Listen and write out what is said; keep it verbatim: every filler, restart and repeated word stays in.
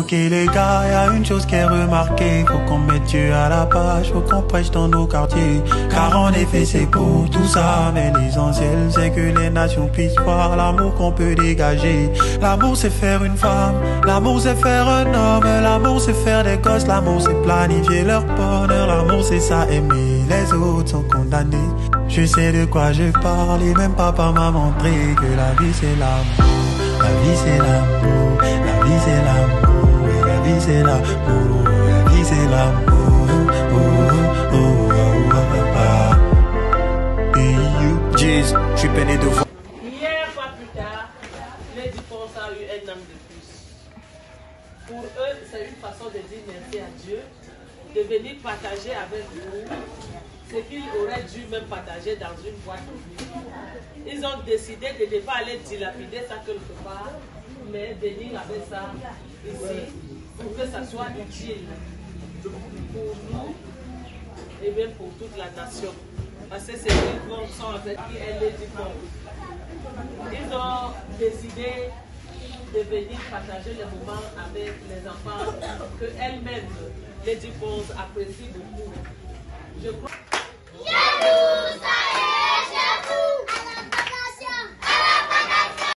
Ok les gars, y a une chose qui est remarquée, faut qu'on mette Dieu à la page, faut qu'on prêche dans nos quartiers. Car en effet c'est pour tout ça, mais l'essentiel c'est que les nations puissent voir l'amour qu'on peut dégager. L'amour c'est faire une femme, l'amour c'est faire un homme, l'amour c'est faire des gosses, l'amour c'est planifier leur bonheur, l'amour c'est ça aimer, les autres sont condamnés. Je sais de quoi je parle et même papa m'a montré que la vie c'est l'amour, la vie c'est l'amour, la vie c'est l'amour, et la vie c'est l'amour, la vie c'est l'amour, oh oh oh oh oh oh. Et you, Jeez, je suis peiné de voir. Hier, pas plus tard, les Diponce a eu un homme de plus. Pour eux, c'est une façon de dire merci à Dieu, de venir partager avec vous ce qu'ils auraient dû même partager dans une boîte. Ils ont décidé de ne pas aller dilapider ça quelque part, mais venir avec ça ici pour que ça soit utile pour nous et même pour toute la nation. Parce que c'est eux qui sont avec qui est les Diponce. Ils ont décidé de venir partager les moments avec les enfants que elles-mêmes, les Diponce, apprécient beaucoup. Je crois